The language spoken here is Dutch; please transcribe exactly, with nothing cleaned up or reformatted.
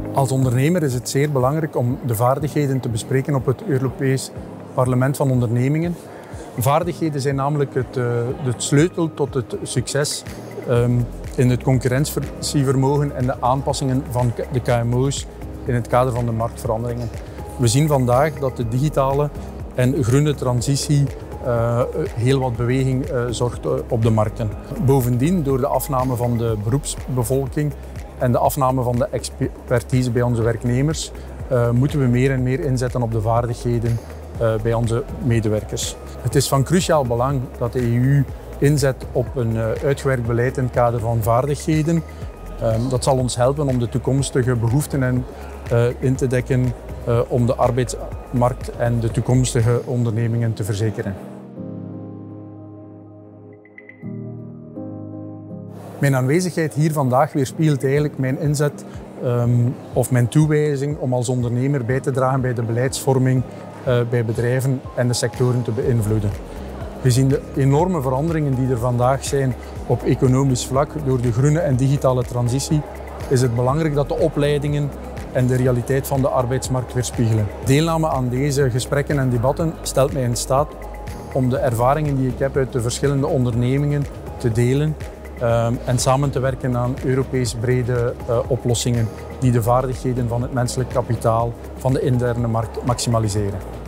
Als ondernemer is het zeer belangrijk om de vaardigheden te bespreken op het Europees Parlement van Ondernemingen. Vaardigheden zijn namelijk het, uh, het sleutel tot het succes um, in het concurrentievermogen en de aanpassingen van de K M O's in het kader van de marktveranderingen. We zien vandaag dat de digitale en groene transitie uh, heel wat beweging uh, zorgt uh, op de markten. Bovendien, door de afname van de beroepsbevolking en de afname van de expertise bij onze werknemers, uh, moeten we meer en meer inzetten op de vaardigheden uh, bij onze medewerkers. Het is van cruciaal belang dat de E U inzet op een uh, uitgewerkt beleid in het kader van vaardigheden. Uh, dat zal ons helpen om de toekomstige behoeften en, uh, in te dekken uh, om de arbeidsmarkt en de toekomstige ondernemingen te verzekeren. Mijn aanwezigheid hier vandaag weerspiegelt eigenlijk mijn inzet um, of mijn toewijzing om als ondernemer bij te dragen bij de beleidsvorming uh, bij bedrijven en de sectoren te beïnvloeden. Gezien de enorme veranderingen die er vandaag zijn op economisch vlak door de groene en digitale transitie, is het belangrijk dat de opleidingen en de realiteit van de arbeidsmarkt weerspiegelen. Deelname aan deze gesprekken en debatten stelt mij in staat om de ervaringen die ik heb uit de verschillende ondernemingen te delen um, en samen te werken aan Europees brede uh, oplossingen die de vaardigheden van het menselijk kapitaal van de interne markt maximaliseren.